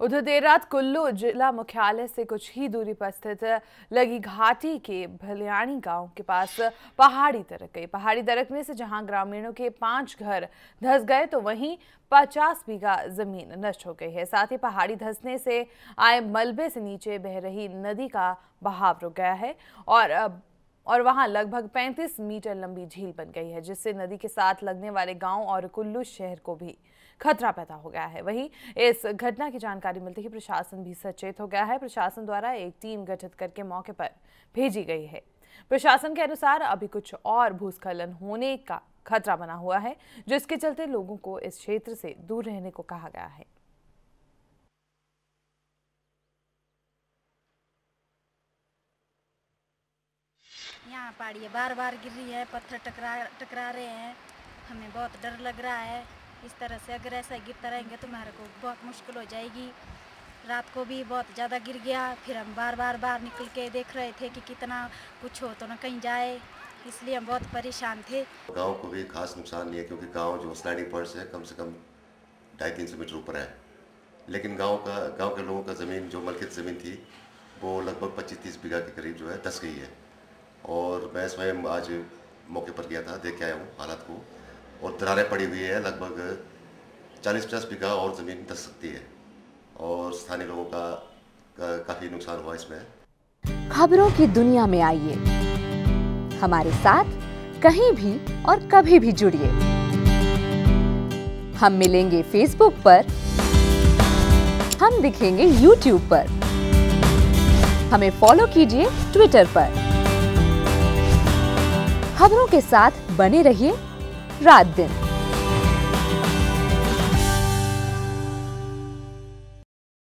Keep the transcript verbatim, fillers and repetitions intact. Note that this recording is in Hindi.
उधर देर रात कुल्लू जिला मुख्यालय से कुछ ही दूरी पर स्थित लगी घाटी के भलियाणी गांव के पास पहाड़ी दरक गई। पहाड़ी दरकने से जहां ग्रामीणों के पांच घर धंस गए तो वहीं पचास बीघा जमीन नष्ट हो गई है। साथ ही पहाड़ी धंसने से आए मलबे से नीचे बह रही नदी का बहाव रुक गया है और और वहां लगभग पैंतीस मीटर लंबी झील बन गई है, जिससे नदी के साथ लगने वाले गांव और कुल्लू शहर को भी खतरा पैदा हो गया है। वहीं इस घटना की जानकारी मिलते ही प्रशासन भी सचेत हो गया है। प्रशासन द्वारा एक टीम गठित करके मौके पर भेजी गई है। प्रशासन के अनुसार अभी कुछ और भूस्खलन होने का खतरा बना हुआ है, जिसके चलते लोगों को इस क्षेत्र से दूर रहने को कहा गया है। यहाँ पहाड़ी बार बार गिर रही है, पत्थर टकरा टकरा रहे हैं, हमें बहुत डर लग रहा है। इस तरह से अगर ऐसा गिरता रहेंगे तो हमारे को बहुत मुश्किल हो जाएगी। रात को भी बहुत ज़्यादा गिर गया, फिर हम बार बार बाहर निकल के देख रहे थे कि कितना कुछ हो तो ना कहीं जाए, इसलिए हम बहुत परेशान थे। गांव को भी खास नुकसान नहीं है, क्योंकि गांव जो स्लाइडिंग पॉइंट से कम से कम ढाई तीन सौ मीटर ऊपर है। लेकिन गांव का गांव के लोगों का ज़मीन जो मलकियत ज़मीन थी वो लगभग पच्चीस तीस बीघा के करीब जो है धंस गई है। और मैं स्वयं आज मौके पर गया था, देख के आया हूँ हालात को, और दरारें पड़ी हुई है। लगभग चालीस पचास बीघा और ज़मीन धंस सकती है और स्थानीय लोगों का, का काफ़ी नुकसान हुआ इसमें। खबरों की दुनिया में आइए, हमारे साथ कहीं भी और कभी भी जुड़िए। हम मिलेंगे फेसबुक पर, हम दिखेंगे यूट्यूब पर, हमें फॉलो कीजिए ट्विटर पर। खबरों के साथ बने रहिए रात दिन।